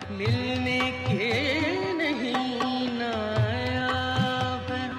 ملنے کے نہیں نایاب ہے،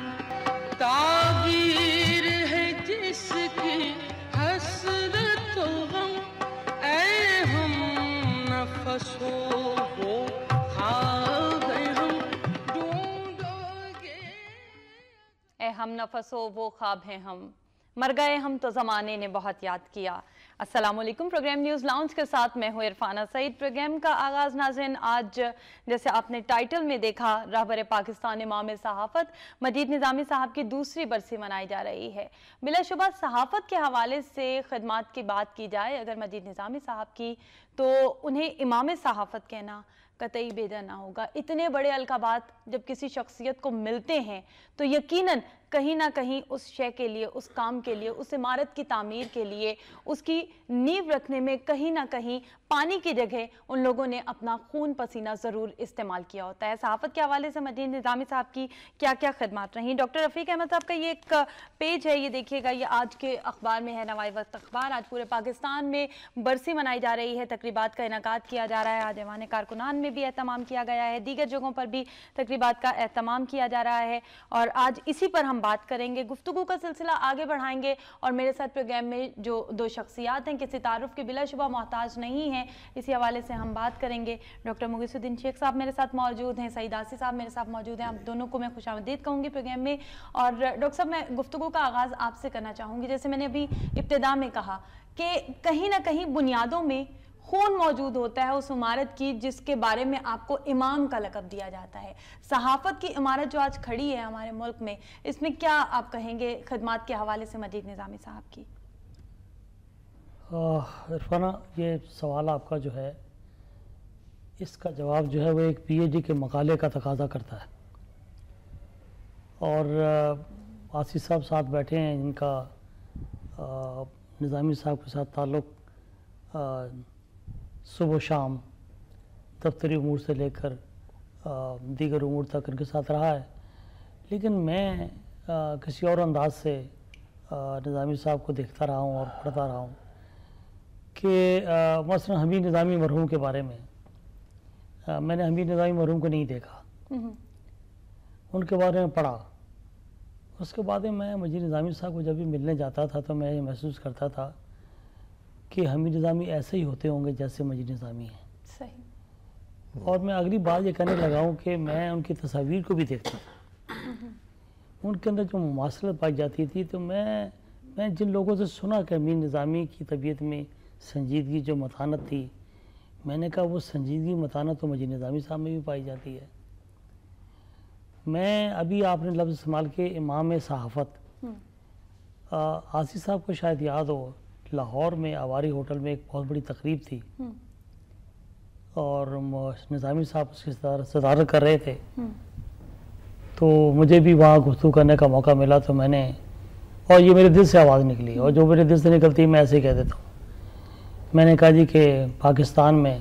تعبیر ہے جس کی حسرت و غم، اے ہم نفس ہو وہ خواب ہم ڈھونڈو گے۔ اے ہم نفس ہو وہ خواب ہیں ہم، مر گئے ہم تو زمانے نے بہت یاد کیا۔ السلام علیکم، پروگرام نیوز لاؤنج کے ساتھ میں ہوں عرفانہ سعید۔ پروگرام کا آغاز ناظرین آج جیسے آپ نے ٹائٹل میں دیکھا، رہبر پاکستان امام صحافت مجید نظامی صاحب کی دوسری برسی منائی جا رہی ہے۔ بلا شبہ صحافت کے حوالے سے خدمات کی بات کی جائے اگر مجید نظامی صاحب کی، تو انہیں امام صحافت کہنا قطعی بیجا نہ ہوگا۔ اتنے بڑے القابات جب کسی شخصیت کو ملتے ہیں تو یقیناً کہیں نہ کہیں اس شے کے لیے، اس کام کے لیے، اس عمارت کی تعمیر کے لیے، اس کی نیو رکھنے میں کہیں نہ کہیں پانی کی جگہ ان لوگوں نے اپنا خون پسینہ ضرور استعمال کیا ہوتا ہے۔ صحافت کے حوالے سے مجید نظامی صاحب کی کیا کیا خدمات رہیں۔ ڈاکٹر رفیق احمد صاحب کا یہ ایک پیج ہے، یہ دیکھیے گا، یہ آج کے اخبار میں ہے، نوائی وقت اخبار۔ آج پورے پاکستان میں برسی منائی جا رہی ہے، تقریبات کا انعقاد کیا جا رہا ہے، آج ایوان کارکنان میں بھی اہتمام کیا گیا ہے، دیگر جگہوں پر بھی تقریبات کا اہتمام کیا جا رہا ہے، اور آج اسی پر ہم بات کریں گے، گفتگو کا سلسلہ آگے بڑھائیں گے، اور میرے ساتھ پروگرام میں جو دو شخصیات ہیں کسی تعارف کے بلا شبہ محتاج نہیں ہیں، اسی حوالے سے ہم بات کریں گے۔ ڈاکٹر مغیث الدین شیخ صاحب میرے ساتھ موجود ہیں، سعید آسی صاحب میرے ساتھ موجود ہیں، آپ دونوں کو میں خوش آمدید کہوں گی پروگرام میں۔ اور ڈاکٹر صاحب، میں گفتگو کا آغاز آپ سے کرنا چاہوں گی، جیسے میں نے ابھی ابتدا میں کہا کہ کہیں نہ کہیں بنیادوں میں خون موجود ہوتا ہے اس عمارت کی جس کے بارے میں آپ کو امام کا لقب دیا جاتا ہے۔ صحافت کی عمارت جو آج کھڑی ہے ہمارے ملک میں، اس میں کیا آپ کہیں گے خدمات کے حوالے سے مجید نظامی صاحب کی؟ عرفانہ، یہ سوال آپ کا جو ہے، اس کا جواب جو ہے وہ ایک پی ایچ ڈی کے مقالے کا تقاضا کرتا ہے، اور آسی صاحب ساتھ بیٹھے ہیں جن کا نظامی صاحب کے ساتھ تعلق صبح و شام دفتری امور سے لے کر دیگر امور تک ان کے ساتھ رہا ہے، لیکن میں کسی اور انداز سے نظامی صاحب کو دیکھتا رہا ہوں اور پڑھتا رہا ہوں کہ مثلا حمید نظامی مرحوم کے بارے میں میں نے حمید نظامی مرحوم کو نہیں دیکھا، ان کے بارے میں پڑھا، اس کے بعد میں مجید نظامی صاحب کو جب بھی ملنے جاتا تھا تو میں یہ محسوس کرتا تھا کہ حمید نظامی ایسے ہی ہوتے ہوں گے جیسے مجید نظامی ہیں۔ صحیح۔ اور میں اگلی بات یہ کہنے لگا ہوں کہ میں ان کی تصاویر کو بھی دیکھتا تھا، ان کے اندر جو مماثلت پائی جاتی تھی، تو میں جن لوگوں سے سنا کہ حمید نظامی کی طبیعت میں سنجیدگی جو متانت تھی، میں نے کہا وہ سنجیدگی متانت تو مجید نظامی صاحب میں بھی پائی جاتی ہے۔ میں ابھی آپ نے لفظ استعمال کے امام صحافت، آسی صاحب کو شاید یاد ہو، لاہور میں آواری ہوٹل میں ایک بہت بڑی تقریب تھی اور نظامی صاحب اس کی صدارت کر رہے تھے، تو مجھے بھی وہاں گفتگو کرنے کا موقع ملا، تو میں نے، اور یہ میرے دل سے آواز نکلی، اور جو میرے دل سے نکلتی ہے میں ایسے ہی کہہ دیتا ہوں، میں نے کہا جی کہ پاکستان میں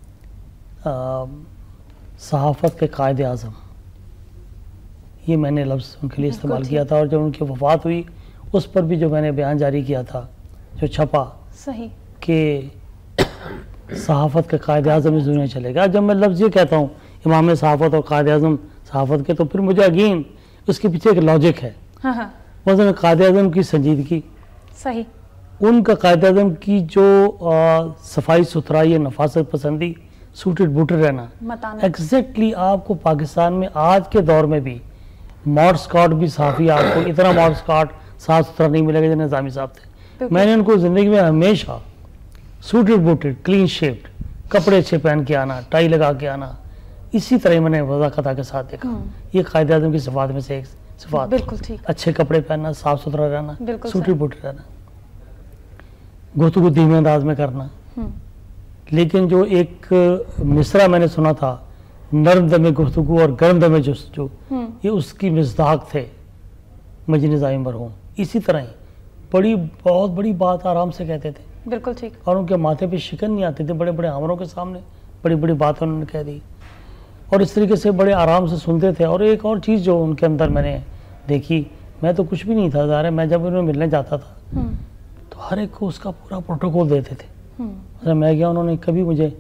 صحافت کے قائد اعظم، یہ میں نے لفظ ان کے لیے استعمال کیا تھا، اور جب ان کی وفات ہوئی اس پر بھی جو میں نے بیان جاری کیا تھا، جو چھپا، صحیح، کہ صحافت کے قائد اعظم اس دنیا چلے گا۔ جب میں لفظ یہ کہتا ہوں امام صحافت اور قائد اعظم صحافت کے، تو پھر مجھے اگین اس کے پیچھے ایک لاجک ہے، مثلا قائد اعظم کی سنجیدگی، صحیح، ان کا قائد اعظم کی جو صفائی ستھرائی، نفاست پسندی، سوٹڈ بوٹڈ رہنا، ایگزیکٹلی آپ کو پاکستان میں آج کے دور میں بھی ماڈ اسکاٹ بھی صحافی آپ کو اتنا ماڈ اسکاٹ صاف ستھرا نہیں ملے گا جو نظامی صاحب تھے۔ میں نے ان کو زندگی میں ہمیشہ سوٹڈ بوٹڈ، کلین شیپڈ، کپڑے اچھے پہن کے آنا، ٹائی لگا کے آنا، اسی طرح میں نے وضاقت کے ساتھ دیکھا۔ یہ قائد اعظم کی صفات میں سے ایک صفات، بالکل ٹھیک، اچھے کپڑے پہننا، صاف ستھرا رہنا، سوٹڈ بوٹڈ رہنا، گفتگو دھیمے انداز میں کرنا۔ لیکن جو ایک مصرع میں نے سنا تھا، نرم دم گفتگو اور گرم دم جستجو، یہ اس کی مصداق تھے مجید نظامی مرحوم۔ اسی طرح ہی بہت بڑی بات آرام سے کہتے تھے، بالکل ٹھیک، اور ان کے ماتھے پہ شکن نہیں آتے تھے، بڑے بڑے آمروں کے سامنے بڑی بڑی باتیں انہوں نے کہہ دی، اور اس طریقے سے بڑے آرام سے سنتے تھے۔ اور ایک اور چیز جو ان کے اندر میں نے دیکھی، میں تو کچھ بھی نہیں تھا ظاہر ہے، میں جب انہیں ملنے جاتا تھا تو ہر ایک کو اس کا پورا پروٹوکول دیتے تھے۔ میں گیا، انہوں نے کبھی مجھے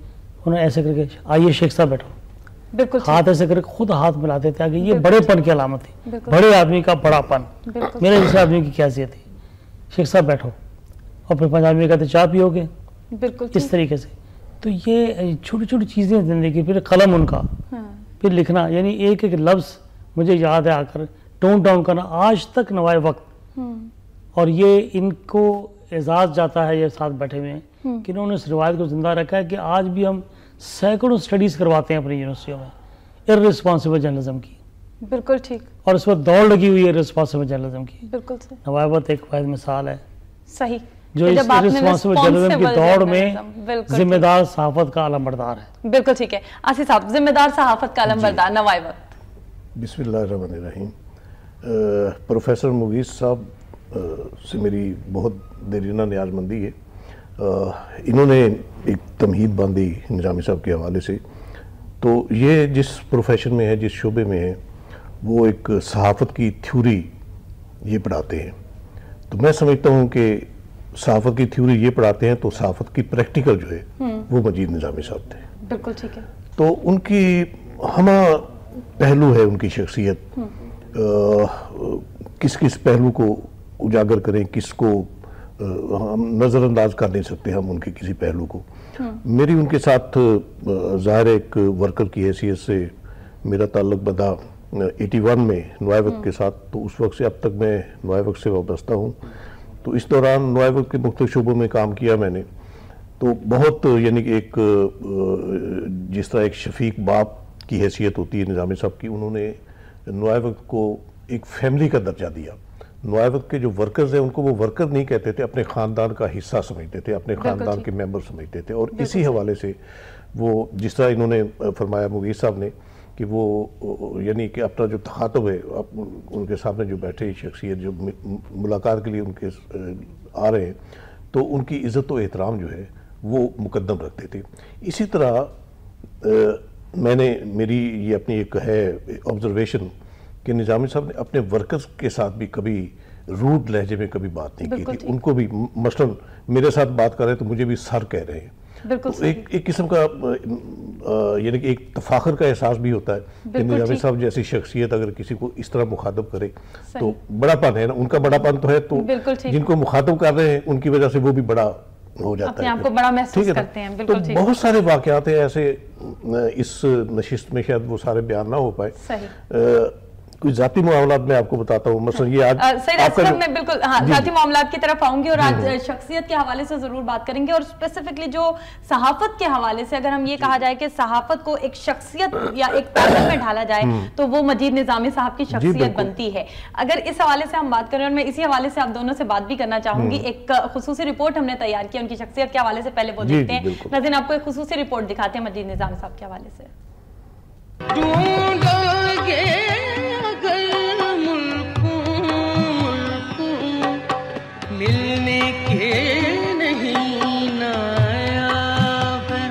انہوں نے ایسے کر کے آئیے شیخ صاحب بیٹھو, بالکل ہاتھ ایسے کر کے خود ہاتھ ملاتے تھے آگے. یہ بڑے پن کی علامت تھی, بڑے آدمی کا بڑا پن. میرے جیسے آدمی کی کیا حیثیت تھی, شیخ صاحب بیٹھو, اور پھر پنجابی میں کہتے چائے پیو گے, اس طریقے سے. تو یہ چھوٹی چھوٹی چیزیں زندگی, پھر قلم ان کا, پھر لکھنا, یعنی ایک ایک لفظ مجھے یاد ہے آ کر ٹون ٹاؤن کرنا آج تک نوائے وقت. اور یہ ان کو اعزاز جاتا ہے یہ ساتھ بیٹھے ہوئے ہیں کہ انہوں نے اس روایت کو زندہ رکھا ہے کہ آج بھی ہم سینکڑوں اسٹڈیز کرواتے ہیں اپنی یونیورسٹیوں میں ارسپانسبل جرنلزم کی. بالکل ٹھیک. اور اس وقت دوڑ لگی ہوئی ہے ارسپانسبل جرنلزم کی. بالکل نوائے وقت ایک واحد مثال ہے صحیح جو اس ارسپانسبل جرنلزم کی دوڑ میں ذمہ دار صحافت کا علم بردار ہے. بالکل ٹھیک ہے. آصف صاحب, ذمہ دار صحافت کا علم بردار نوائے وقت. بسم اللہ الرحمن الرحیم. پروفیسر مغیث صاحب سے میری بہت دیرینہ نیاز مندی ہے. انہوں نے ایک تمہید باندھی نظامی صاحب کے حوالے سے. تو یہ جس پروفیشن میں ہے, جس شعبے میں ہے, وہ ایک صحافت کی تھیوری یہ پڑھاتے ہیں. تو میں سمجھتا ہوں کہ صحافت کی تھیوری یہ پڑھاتے ہیں تو صحافت کی پریکٹیکل جو ہے وہ مجید نظامی صاحب تھے. بالکل ٹھیک ہے. تو ان کی ہمہ پہلو ہے ان کی شخصیت, کس کس پہلو کو اجاگر کریں, کس کو ہم نظر انداز کر نہیں سکتے ہم ان کے کسی پہلو کو. میری ان کے ساتھ ظاہر ایک ورکر کی حیثیت سے میرا تعلق بدا 81 میں نوائے وقت کے ساتھ. تو اس وقت سے اب تک میں نوائے وقت سے وابستہ ہوں. تو اس دوران نوائے وقت کے مختلف شعبوں میں کام کیا میں نے. تو بہت یعنی کہ ایک جس طرح ایک شفیق باپ کی حیثیت ہوتی ہے نظامی صاحب کی, انہوں نے نوائے وقت کو ایک فیملی کا درجہ دیا. نوائے وقت کے جو ورکرز ہیں ان کو وہ ورکر نہیں کہتے تھے, اپنے خاندان کا حصہ سمجھتے تھے, اپنے خاندان کے ممبر سمجھتے تھے. اور اسی حوالے سے وہ جس طرح انہوں نے فرمایا مغیث صاحب نے کہ وہ یعنی کہ اپنا جو تخاطب ہے ان کے سامنے جو بیٹھے شخصیت جو ملاقات کے لیے ان کے آ رہے ہیں, تو ان کی عزت و احترام جو ہے وہ مقدم رکھتے تھے. اسی طرح میں نے میری یہ اپنی ایک ہے آبزرویشن کہ نظامی صاحب نے اپنے ورکرز کے ساتھ بھی کبھی روڈ لہجے میں کبھی بات نہیں کی تھی. ان کو بھی مثلا میرے ساتھ بات کر رہے ہیں تو مجھے بھی سر کہہ رہے ہیں. ایک قسم کا یعنی کہ ایک تفاخر کا احساس بھی ہوتا ہے کہ نظامی صاحب جیسی شخصیت اگر کسی کو اس طرح مخاطب کرے تو بڑا پن ہے نا, ان کا بڑا پن تو ہے, تو جن کو مخاطب کر رہے ہیں ان کی وجہ سے وہ بھی بڑا ہو جاتا ہے, اپنے آپ کو بڑا محسوس کرتے ہیں. تو بہت سارے واقعات ہیں ایسے, اس نشست میں شاید وہ سارے بیان نہ ہو پائے. کوئی ذاتی معاملات میں آپ کو بتاتا ہوں, مثلا یہ آج میں بالکل ذاتی معاملات کی طرف آؤں گی اور آج شخصیت کے حوالے سے ضرور بات کریں گے. اور اسپیسیفکلی جو صحافت کے حوالے سے اگر ہم یہ کہا جائے کہ صحافت کو ایک شخصیت یا ایک پیٹرن میں ڈھالا جائے تو وہ مجید نظامی صاحب کی شخصیت بنتی ہے. اگر اس حوالے سے ہم بات کریں, اور میں اسی حوالے سے آپ دونوں سے بات بھی کرنا چاہوں گی, ایک خصوصی رپورٹ ہم نے تیار کیا ان کی شخصیت کے حوالے سے, پہلے وہ دیکھتے ہیں. ناظرین آپ کو ایک خصوصی رپورٹ دکھاتے ہیں مجید نظامی صاحب کے حوالے سے. ملنے کے نہیں نایاب ہے,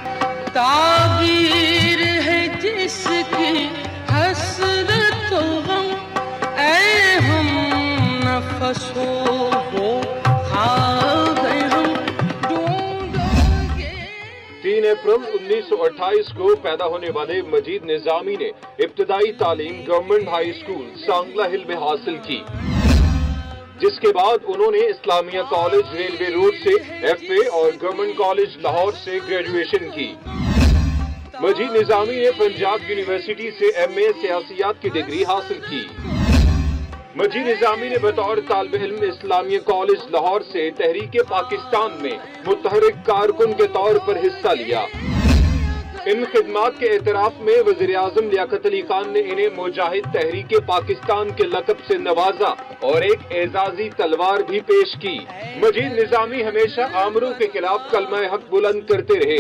تعبیر ہے جس کی حسرت و غم, اے ہم نفسو وہ خواب ہم ڈھونڈیں گے. 3 اپریل 1928 کو پیدا ہونے والے مجید نظامی نے ابتدائی تعلیم گورنمنٹ ہائی اسکول سانگلہ ہل میں حاصل کی, جس کے بعد انہوں نے اسلامیہ کالج ریلوے روڈ سے FA اور گورنمنٹ کالج لاہور سے گریجویشن کی. مجید نظامی نے پنجاب یونیورسٹی سے MA سیاسیات کی ڈگری حاصل کی. مجید نظامی نے بطور طالب علم اسلامیہ کالج لاہور سے تحریک پاکستان میں متحرک کارکن کے طور پر حصہ لیا. ان خدمات کے اعتراف میں وزیر اعظم لیاقت علی خان نے انہیں مجاہد تحریک پاکستان کے لقب سے نوازا اور ایک اعزازی تلوار بھی پیش کی. مجید نظامی ہمیشہ آمروں کے خلاف کلمہ حق بلند کرتے رہے.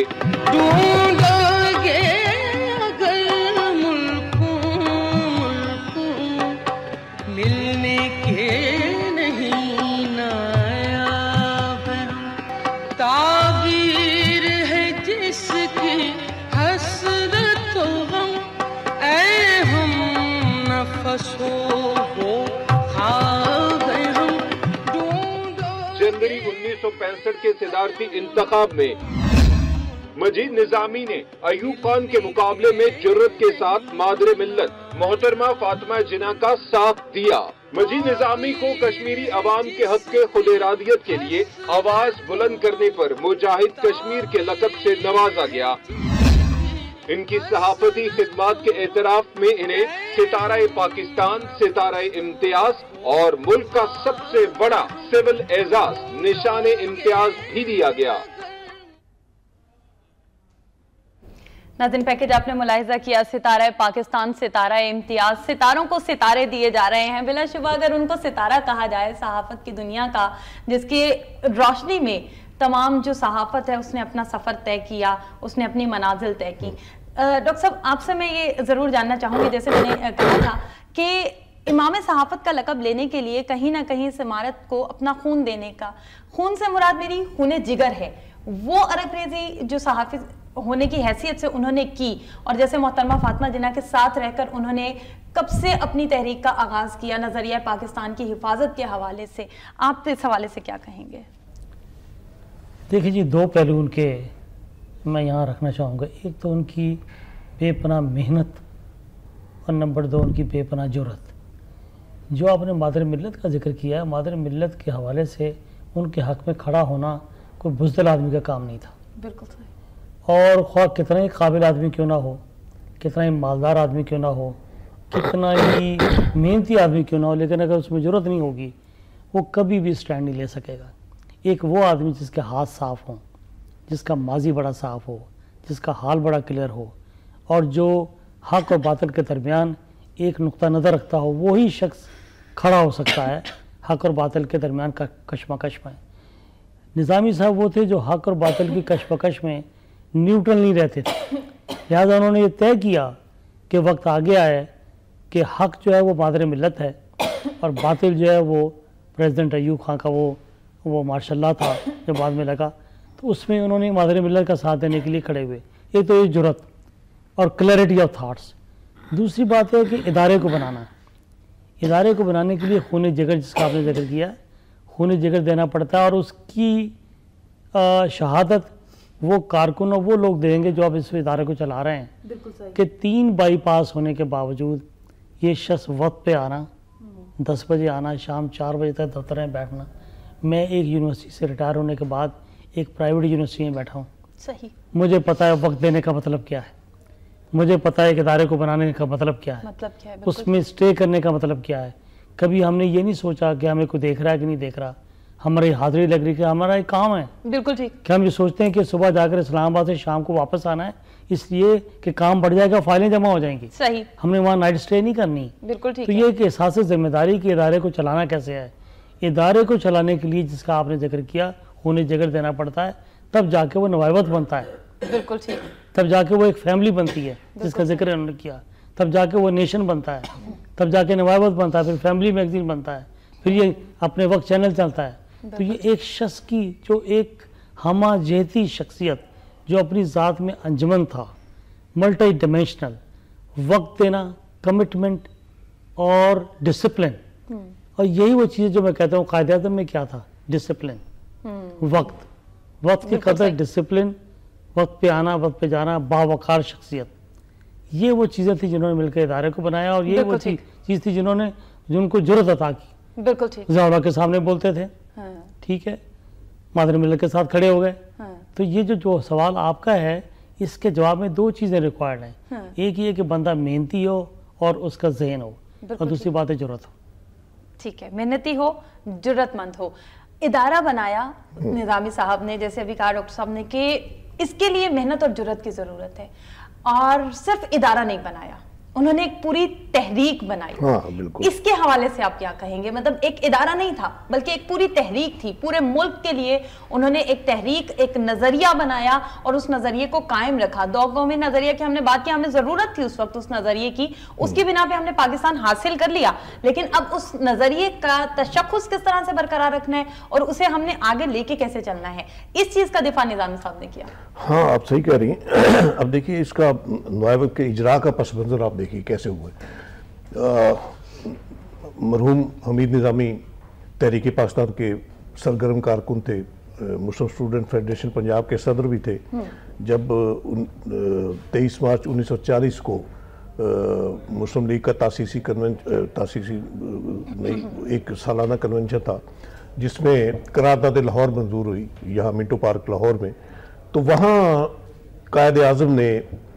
ملنے کے نہیں نایاب ہے, تعبیر ہے جس کی حسرت و غم, اے ہم نفسو وہ خواب ہم ڈھونڈیں. جنوری 1965 کے صدارتی انتخاب میں मजीद निजामी ने अयूब खान के मुकाबले में जुर्रत के साथ मादर मिल्लत मोहतरमा फातिमा जिन्ना का साथ दिया। मजीद निजामी को कश्मीरी अवाम के हक के खुद इरादियत के लिए आवाज बुलंद करने पर मुजाहिद कश्मीर के लक़ब से नवाजा गया। इनकी सहाफती खिदमात के एतराफ में इन्हें सितारा पाकिस्तान, सितारा इम्तियाज और मुल्क का सबसे बड़ा सिविल एजाज निशान इम्तियाज भी दिया गया। नाज़रीन, पैकेज आपने मुलाहिजा किया, सितारा पाकिस्तान, सितारा इम्तियाज, सितारों को सितारे दिए जा रहे हैं। बिलाशुबा अगर उनको सितारा कहा जाए सहाफत की दुनिया का, जिसकी रोशनी में तमाम जो सहाफत है उसने अपना सफ़र तय किया, उसने अपनी मनाजिल तय की। डॉक्टर साहब, आपसे मैं ये ज़रूर जानना चाहूँगी, जैसे मैंने कहा था कि इमाम सहाफत का लक़ब लेने के लिए कहीं ना कहीं इस इमारत को अपना खून देने का, खून से मुराद मेरी खून जिगर है, वो अरबरेज़ी जो सहाफ़ी होने की हैसियत से उन्होंने की, और जैसे मोहतरमा फातिमा जिन्ना के साथ रहकर उन्होंने कब से अपनी तहरीक का आगाज़ किया नज़रिया पाकिस्तान की हिफाजत के हवाले से, आप इस हवाले से क्या कहेंगे? देखिए जी, दो पहलू उनके मैं यहाँ रखना चाहूँगा। एक तो उनकी बेपनाह मेहनत और नंबर दो उनकी बेपनाह जुर्रत। जो आपने मादर मिल्लत का जिक्र किया है, मादर मिल्लत के हवाले से उनके हक़ में खड़ा होना कोई बुज़दिल आदमी का काम नहीं था। बिल्कुल सही। और ख्वाह कितना ही काबिल आदमी क्यों ना हो, कितना ही मालदार आदमी क्यों ना हो, कितना ही मेहनती आदमी क्यों ना हो, लेकिन अगर उसमें ज़रूरत नहीं होगी वो कभी भी स्टैंड नहीं ले सकेगा। एक वो आदमी जिसके हाथ साफ़ हों, जिसका माजी बड़ा साफ़ हो, जिसका हाल बड़ा क्लियर हो, और जो हक़ और बातिल के दरमियान एक नुक्ता नज़र रखता हो, वही शख्स खड़ा हो सकता है हक़ और बातिल के दरमियान का कशमकश में। निज़ामी साहब वो थे जो हक़ और बातिल की कशमकश में न्यूट्रल नहीं रहते थे। लिहाजा उन्होंने ये तय किया कि वक्त आ गया है कि हक़ जो है वो मादर मिल्लत है और बातिल जो है वो प्रेसिडेंट अयूब खान का वो माशाल्लाह था जो बाद में लगा, तो उसमें उन्होंने मादर मिल्लत का साथ देने के लिए खड़े हुए। एक तो ये जुर्रत और क्लैरिटी ऑफ थाट्स। दूसरी बात है कि इदारे को बनाना। इदारे को बनाने के लिए खून जिगर, जिसका आपने जिक्र किया, खून जिगर देना पड़ता है, और उसकी शहादत वो कारकुन और वो लोग देंगे जो अब इस इदारे को चला रहे हैं कि 3 बाईपास होने के बावजूद ये शख्स वक्त पे आना, 10 बजे आना, शाम 4 बजे तक दफ्तर में बैठना। मैं एक यूनिवर्सिटी से रिटायर होने के बाद एक प्राइवेट यूनिवर्सिटी में बैठा हूँ। सही। मुझे पता है वक्त देने का मतलब क्या है, मुझे पता है कि इदारे को बनाने का मतलब क्या है, उसमें स्टे करने का मतलब क्या है। कभी हमने ये नहीं सोचा कि हमें कोई देख रहा है कि नहीं देख रहा, हमारी हाजिरी लग रही है कि हमारा एक काम है। बिल्कुल ठीक। कि हम ये सोचते हैं कि सुबह जाकर इस्लामाबाद से शाम को वापस आना है, इसलिए कि काम बढ़ जाएगा, फाइलें जमा हो जाएंगी। सही। हमने वहाँ नाइट स्टे नहीं करनी। बिल्कुल ठीक। तो ये एक एहसास जिम्मेदारी कि इदारे को चलाना कैसे है। इदारे को चलाने के लिए जिसका आपने जिक्र किया, खून जिगर देना पड़ता है, तब जाके वो नवाबत बनता है। बिल्कुल ठीक। तब जाके वो एक फैमिली बनती है जिसका जिक्र उन्होंने किया, तब जाके वो नेशन बनता है, तब जाके नवाबत बनता है, फिर फैमिली मैगजीन बनता है, फिर ये अपने वक्त चैनल चलता है। तो ये एक शख्स की जो एक हमा जहती शख्सियत, जो अपनी ज़ात में अंजमन था, मल्टी डिमेंशनल, वक्त देना, कमिटमेंट और डिसिप्लिन, और यही वो चीज़ जो मैं कहता हूँ कायदे आज़म में क्या था, डिसिप्लिन, वक्त की कदर, डिसिप्लिन, वक्त पे आना, वक्त पे जाना, बावकार शख्सियत, ये वो चीज़ें थी जिन्होंने मिलकर इदारे को बनाया, और ये वो चीज़ थी जिनको जुर्रत अता की। बिल्कुल ठीक। ज़ाहरा के सामने बोलते थे, ठीक है, मादर मिल्लत के साथ खड़े हो गए। तो ये जो सवाल आपका है, इसके जवाब में 2 चीज़ें रिक्वायर्ड हैं। एक ये कि बंदा मेहनती हो और उसका ज़हन हो, और दूसरी बात है जुर्रत हो। ठीक है, मेहनती हो, जुर्रतमंद हो। इदारा बनाया निज़ामी साहब ने, जैसे अभी कहा डॉक्टर साहब ने, कि इसके लिए मेहनत और जुर्रत की ज़रूरत है, और सिर्फ इदारा नहीं बनाया, उन्होंने एक पूरी तहरीक बनाई। हाँ, बिल्कुल। इसके हवाले से आप क्या कहेंगे? मतलब एक इदारा नहीं था बल्कि एक पूरी तहरीक थी, पूरे मुल्क के लिए उन्होंने एक तहरीक, एक नजरिया बनाया और उस नजरिए को कायम रखा। 2 कौमी नजरिया की हमने बात की, हमें जरूरत थी उस वक्त उस नजरिए की, उसकी बिना पे हमने पाकिस्तान हासिल कर लिया, लेकिन अब उस नजरिए का तशख्खुस किस तरह से बरकरार रखना है और उसे हमने आगे लेके कैसे चलना है, इस चीज का दिफा निज़ामी साहब ने किया। हाँ, आप सही कह रही हैं। अब देखिए, इसका नवाब के इजरा का पस मंजर आप देखिए कैसे हुए। मरहूम हमीद निज़ामी तहरीक पाकिस्तान के सरगर्म कारकुन थे, मुस्लिम स्टूडेंट फेडरेशन पंजाब के सदर भी थे, جب 23 مارچ 1940 کو مسلم لیگ کا تاسیسی ایک سالانہ کنونشن تھا جس میں قرارداد لاہور منظور ہوئی یہاں منٹو پارک لاہور میں، تو وہاں قائد اعظم نے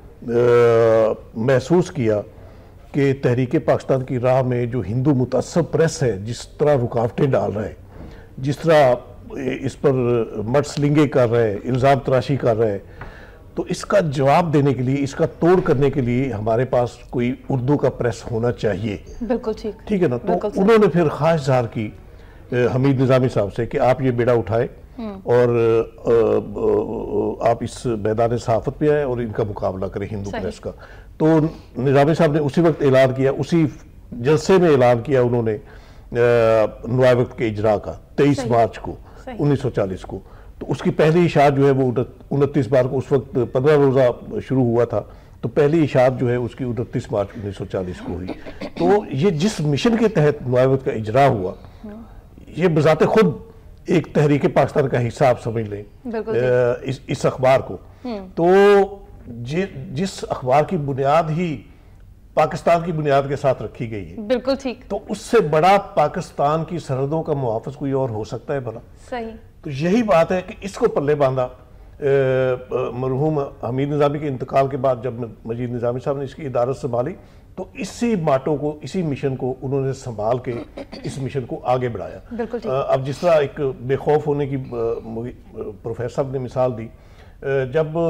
محسوس کیا کہ تحریک پاکستان کی راہ میں جو ہندو متعصب پریس ہے جس طرح رکاوٹیں ڈال رہا ہے، جس طرح اس پر مڈسلنگیں کر رہے ہیں، الزام تراشی کر رہے ہیں، تو اس کا جواب دینے کے لیے، اس کا توڑ کرنے کے لیے ہمارے پاس کوئی اردو کا پریس ہونا چاہیے۔ بالکل ٹھیک ہے نا، تو انہوں نے پھر خواہش ظاہر کی حمید نظامی صاحب سے کہ آپ یہ بیڑا اٹھائیں اور آپ اس میدان صحافت پہ آئیں اور ان کا مقابلہ کریں ہندو پریس کا۔ تو نظامی صاحب نے اسی وقت اعلان کیا، اسی جلسے میں اعلان کیا انہوں نے نوائے وقت کے اجراء کا 23 مارچ کو 1940 کو۔ تو اس کی پہلی اشاعت جو ہے وہ 29 مارچ کو، اس وقت 15 روزہ شروع ہوا تھا، تو پہلی اشاعت جو ہے اس کی 29 مارچ 1940 کو ہوئی۔ تو یہ جس مشن کے تحت نوائے وقت کا اجراء ہوا، یہ بذات خود ایک تحریک پاکستان کا حصہ آپ سمجھ لیں اس اخبار کو۔ تو جس اخبار کی بنیاد ہی پاکستان کی بنیاد کے ساتھ رکھی گئی ہے، بالکل ٹھیک، تو اس سے بڑا پاکستان کی سرحدوں کا محافظ کوئی اور ہو سکتا ہے بھلا؟ صحیح۔ تو یہی بات ہے کہ اس کو پلے باندھا مرحوم حمید نظامی کے انتقال کے بعد، جب مجید نظامی صاحب نے اس کی ادارت سنبھالی، تو اسی ماٹو کو، اسی مشن کو انہوں نے سنبھال کے اس مشن کو آگے بڑھایا۔ اب جس طرح ایک بے خوف ہونے کی پروفیسر صاحب نے مثال دی، جب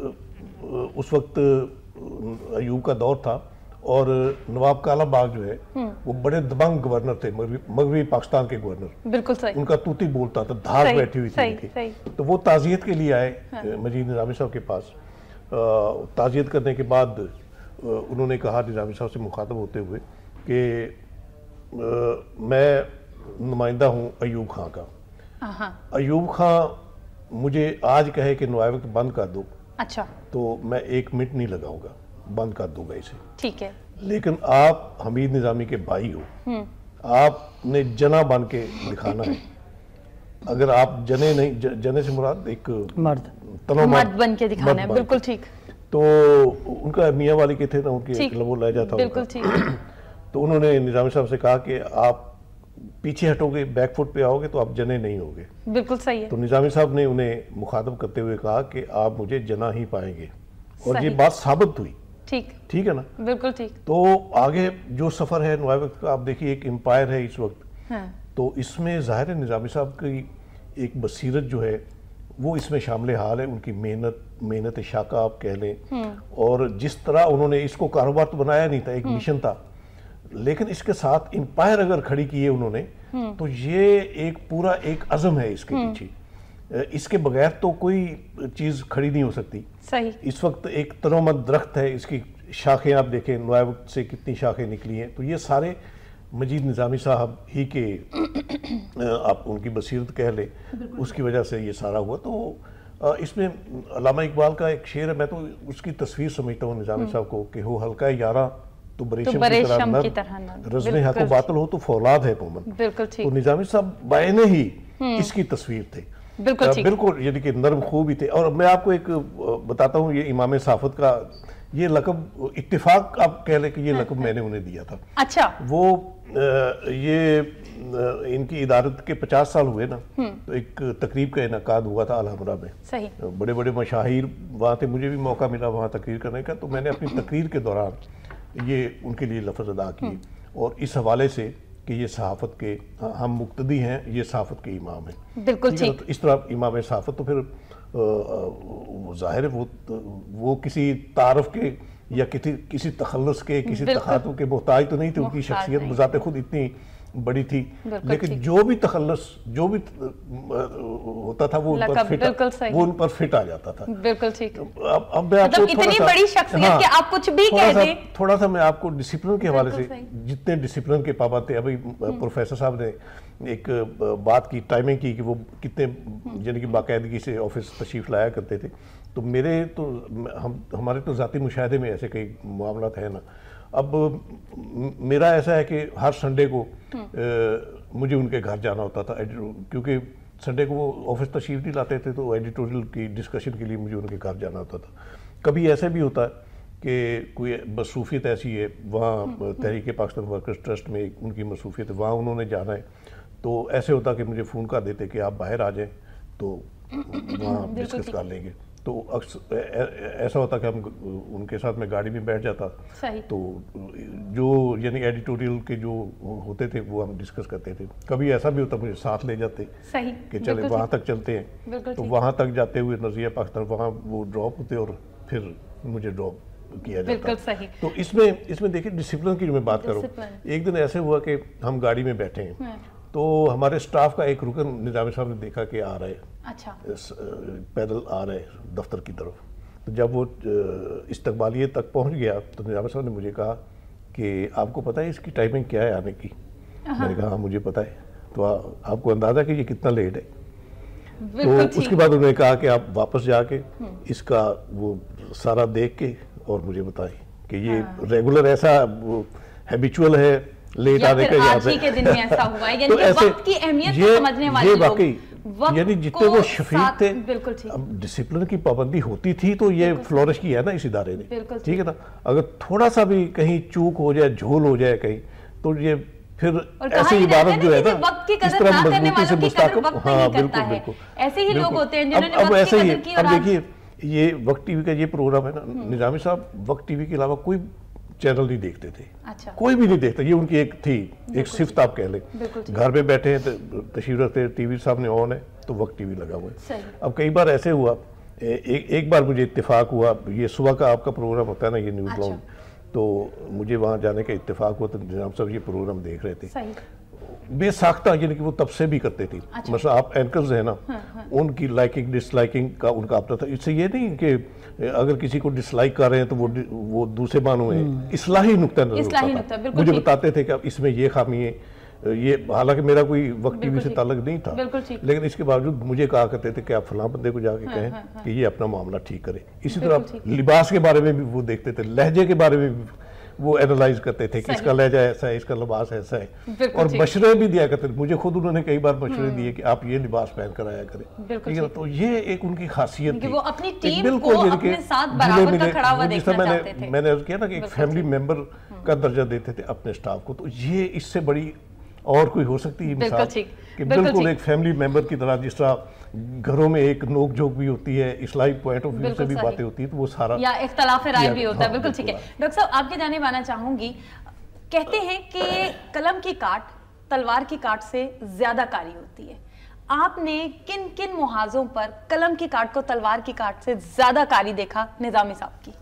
اس وقت ایوب کا دور تھا اور نواب کالا باغ جو ہے وہ بڑے دبنگ گورنر تھے، مغربی پاکستان کے گورنر، بالکل صحیح، ان کا توتی بولتا تھا، دھاک بیٹھی ہوئی تھی، تو وہ تعزیت کے لیے آئے مجید نظامی صاحب کے پاس۔ تعزیت کرنے کے بعد انہوں نے کہا نظامی صاحب سے مخاطب ہوتے ہوئے کہ میں نمائندہ ہوں ایوب خان کا، ایوب خان مجھے آج کہے کہ نوائے وقت بند کر دو، اچھا، تو میں 1 منٹ نہیں لگاؤں گا، بند کر دوں گا اسے، ٹھیک ہے، لیکن آپ حمید نظامی کے بھائی ہو، آپ نے جنا بن کے دکھانا ہے۔ اگر آپ جنے نہیں، جنے سے مراد ایک مرد بن کے دکھانا ہے، بالکل ٹھیک۔ تو ان کا میاں والی کے تھے نا، ان کے لبو لہجہ تھا، بالکل ٹھیک۔ تو انہوں نے نظامی صاحب سے کہا کہ آپ پیچھے ہٹو گے، بیک فٹ پہ آؤ گے تو آپ جنے نہیں ہوگے، بالکل صحیح ہے۔ تو نظامی صاحب نے انہیں مخاطب کرتے ہوئے کہا کہ آپ مجھے جنا ہی پائیں گے، اور یہ بات ثابت ہوئی، ٹھیک ہے نا، بالکل ٹھیک۔ تو آگے جو سفر ہے نوائے وقت کا، آپ دیکھیے ایک امپائر ہے اس وقت، تو اس میں ظاہر ہے نظامی صاحب کی ایک بصیرت جو ہے وہ اس میں شامل حال ہے، ان کی محنت شاقہ آپ کہہ لیں، اور جس طرح انہوں نے اس کو کاروبار تو بنایا نہیں تھا، ایک مشن تھا، لیکن اس کے ساتھ امپائر اگر کھڑی کیے انہوں نے، تو یہ ایک پورا ایک عزم ہے اس کے پیچھے، اس کے بغیر تو کوئی چیز کھڑی نہیں ہو سکتی۔ صحیح۔ اس وقت ایک تنومند درخت ہے، اس کی شاخیں آپ دیکھیں نوائے وقت سے کتنی شاخیں نکلی ہیں، تو یہ سارے مجید نظامی صاحب ہی کے آپ ان کی بصیرت کہہ لیں، اس کی وجہ سے یہ سارا ہوا۔ تو اس میں علامہ اقبال کا ایک شعر ہے، میں تو اس کی تصویر سمجھتا ہوں نظامی صاحب کو کہ ہو ہلکا یارہ تو بریشم کی طرح نرم، رزم حق و باطل ہو تو فولاد ہے مومن۔ تو نظامی صاحب بعینہ ہی اس کی تصویر تھے، بالکل، یعنی کہ نرم خوب ہی تھے۔ اور میں آپ کو ایک بتاتا ہوں، یہ امام صحافت کا یہ لقب اتفاق آپ کہہ لیں کہ یہ لقب میں نے انہیں دیا تھا۔ اچھا، وہ یہ ان کی ادارت کے 50 سال ہوئے نا، تو ایک تقریب کا انعقاد ہوا تھا الحمرہ میں، بڑے بڑے مشاہیر وہاں تھے، مجھے بھی موقع ملا وہاں تقریر کرنے کا، تو میں نے اپنی تقریر کے دوران یہ ان کے لیے لفظ ادا کیے، اور اس حوالے سے کہ یہ صحافت کے ہم مقتدی ہیں، یہ صحافت کے امام ہیں، بالکل ٹھیک۔ اس طرح امام صحافت تو پھر ظاہر ہے وہ کسی تعارف کے یا کسی تخلص کے، کسی تخاطب کے محتاج تو نہیں تھے، ان کی شخصیت بذات خود اتنی بڑی تھی، لیکن جو بھی تخلص جو بھی ہوتا تھا وہ ان پر فٹ آ جاتا تھا، بالکل ٹھیک۔ اب میں آپ کو تھوڑا سا میں آپ کو ڈسپلن کے حوالے سے، جتنے ڈسپلن کے پابند تھے، ابھی پروفیسر صاحب نے ایک بات کی ٹائمنگ کی کہ وہ کتنے یعنی کہ باقاعدگی سے آفس تشریف لایا کرتے تھے، تو ہمارے تو ذاتی مشاہدے میں ایسے کئی معاملات ہیں نا۔ اب میرا ایسا ہے کہ ہر سنڈے کو مجھے ان کے گھر جانا ہوتا تھا، کیونکہ संडे को वो ऑफिस तशरीफ नहीं लाते थे, तो एडिटोरियल की डिस्कशन के लिए मुझे उनके घर जाना होता था। कभी ऐसा भी होता है कि कोई मसरूफियत ऐसी है, वहाँ तहरीक पाकिस्तान वर्कर्स ट्रस्ट में उनकी मसरूफियत है, वहाँ उन्होंने जाना है, तो ऐसे होता कि मुझे फ़ोन कर देते कि आप बाहर आ जाएं, तो वहाँ डिस्कस कर लेंगे। तो ऐसा होता कि हम उनके साथ में गाड़ी में बैठ जाता, तो जो यानी एडिटोरियल के जो होते थे वो हम डिस्कस करते थे। कभी ऐसा भी होता मुझे साथ ले जाते कि चले वहाँ तक चलते हैं, तो वहाँ तक जाते हुए नज़रिया पाकिस्तान वहाँ वो ड्रॉप होते और फिर मुझे ड्रॉप किया जाता। सही। तो इसमें देखिए डिसिप्लिन की जो मैं बात करूँ, एक दिन ऐसे हुआ कि हम गाड़ी में बैठे हैं, तो हमारे स्टाफ का एक रुकन निजामी साहब ने देखा कि आ रहे, अच्छा, पैदल आ रहे दफ्तर की तरफ। तो जब वो इस्तकबालिये तक पहुंच गया तो निजामी साहब ने मुझे कहा कि आपको पता है इसकी टाइमिंग क्या है आने की? मैंने कहा हाँ मुझे पता है। तो आपको अंदाज़ा कि ये कितना लेट है? तो उसके बाद उन्होंने कहा कि आप वापस जाके इसका वो सारा देख के और मुझे बताएं कि ये रेगुलर ऐसा हैबिचुअल है लेट आने का, आज ही के दिन में ऐसा हुआ है, यानी कि वक्त की अहमियत को समझने वाले लोग, यानी जितने वो शफीक थे, बिल्कुल ठीक। अब डिसिप्लिन की पाबंदी होती थी तो ये फ्लोरिश की है ना इस इदारे ने, ठीक है ना। अगर थोड़ा सा भी कहीं चूक हो जाए, झोल हो जाए कहीं, तो ये फिर ऐसी इबारत जो है ना, वक्त की कदर ना करने वालों की कदर वक्त नहीं करता है। ऐसे ही लोग होते हैं जिन्होंने वक्त की कदर की। अब देखिए ये वक्त टीवी का ये प्रोग्राम है ना, निजामी साहब वक्त टीवी के अलावा कोई चैनल नहीं देखते थे। अच्छा। कोई भी नहीं देखता, ये उनकी एक थी, एक सिफ्त आप कह लें। घर में बैठे हैं, तशरीफ रखते हैं, टीवी सामने ऑन है तो वक्त टीवी लगा हुआ है। अब कई बार ऐसे हुआ, एक बार मुझे इत्तेफाक हुआ, ये सुबह का आपका प्रोग्राम होता है ना ये न्यूज़ लॉन्च, तो मुझे वहाँ जाने का इत्तेफाक हुआ, तो निजाम साहब ये प्रोग्राम देख रहे थे बेसाख्ता, यानी कि वो तब से भी करते थे। अच्छा। मतलब आप एंकर्स हैं ना, उनकी लाइकिंग डिसलाइकिंग का उनका अपना था। इससे ये नहीं कि अगर किसी को डिसलाइक कर रहे हैं तो वो दूसरे मानों में इस्लाही नुक्ता नजर मुझे बताते थे कि अब इसमें ये खामी है, ये हालांकि मेरा कोई वक्त टीवी से ताल्लुक नहीं था, लेकिन इसके बावजूद मुझे कहा करते थे कि आप फलां बंदे को जाके कहें कि ये अपना मामला ठीक करे। इसी तरह लिबास के बारे में भी वो देखते थे, लहजे के बारे में भी वो एनालाइज करते थे कि इसका लहजा ऐसा है, इसका लिबास ऐसा है, और मशवरे भी दिया करते थे। मुझे खुद उन्होंने कई बार मशवरे दिए कि आप ये लिबास पहन कर आया करें, ठीक है। तो ये एक उनकी खासियत थी, वो अपनी टीम को अपने साथ बराबर का खड़ा हुआ देखना चाहते थे। मैंने अर्ज किया ना कि एक फैमिली मेंबर का दर्जा देते थे अपने स्टाफ को, तो ये इससे बड़ी और कोई हो सकती है मिसाल कि बिल्कुल एक फैमिली मेंबर की तरह, जिस तरह घरों में एक नोक झोंक भी होती है, इस्लामी पॉइंट ऑफ व्यू से भी बातें होती है, तो वो सारा या इख्तलाफ राय भी होता है। बिल्कुल ठीक है। डॉक्टर साहब आपके जाने माना चाहूंगी, कहते हैं कि कलम की काट तलवार की काट से ज्यादा कारी होती है। आपने किन किन मुहाजों पर कलम की काट को तलवार की काट से ज्यादा कारी देखा निजामी साहब की?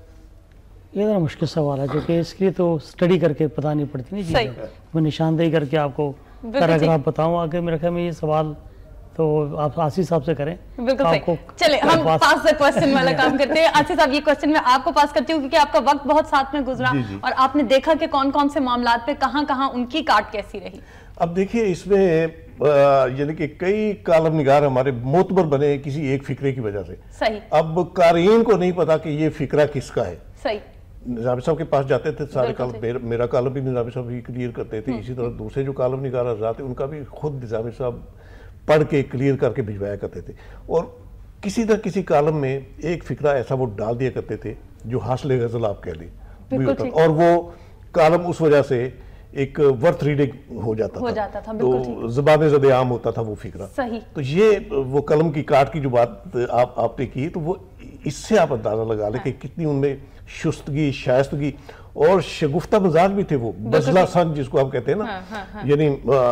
ये जरा मुश्किल सवाल है, क्योंकि इसके लिए तो स्टडी करके पता नहीं पड़ती नहीं चीज़ें। मैं निशानदेही करके आपको पैराग्राफ बताऊँ आगे। मेरे ख्याल में ये सवाल तो आप आसिफ साहब से करें। बिल्कुल सही। चले हम पास द क्वेश्चन वाला काम करते हैं। आसिफ साहब ये क्वेश्चन मैं आपको पास करती हूँ क्योंकि आपका वक्त बहुत साथ में गुजरा और आपने देखा कि कौन कौन से मामलात पे कहाँ उनकी काट कैसी रही। अब देखिए इसमें यानी कि कई कालम निगार हमारे मोतबर बने किसी एक फिक्रे की वजह से। सही। अब कारीन को नहीं पता कि ये फिक्रा किसका है। सही। निजामी साहब के पास जाते थे सारे कालम, मेरा कालम भी निजामी साहब ही क्लियर करते थे। इसी तरह दूसरे जो कालम निगार हज़रात उनका भी खुद निजामी साहब पढ़ के क्लियर करके भिजवाया करते थे। और किसी न किसी कालम में एक फिक्रा ऐसा वो डाल दिया करते थे जो हासिल गज़ल आप कह लें, और वो कालम उस वजह से एक वर्थ रीडिंग हो जाता था। तो ज़बान ज़द आम होता था वो फिक्रा। सही। तो ये वो कलम की काट की जो बात आपने की, तो वो इससे आप अंदाजा लगा ले कि कितनी उनमें शुस्तगी, शायस्तगी और शगुफ्ता मिजाज भी थे। वो बजला सन जिसको आप कहते हैं ना, यानी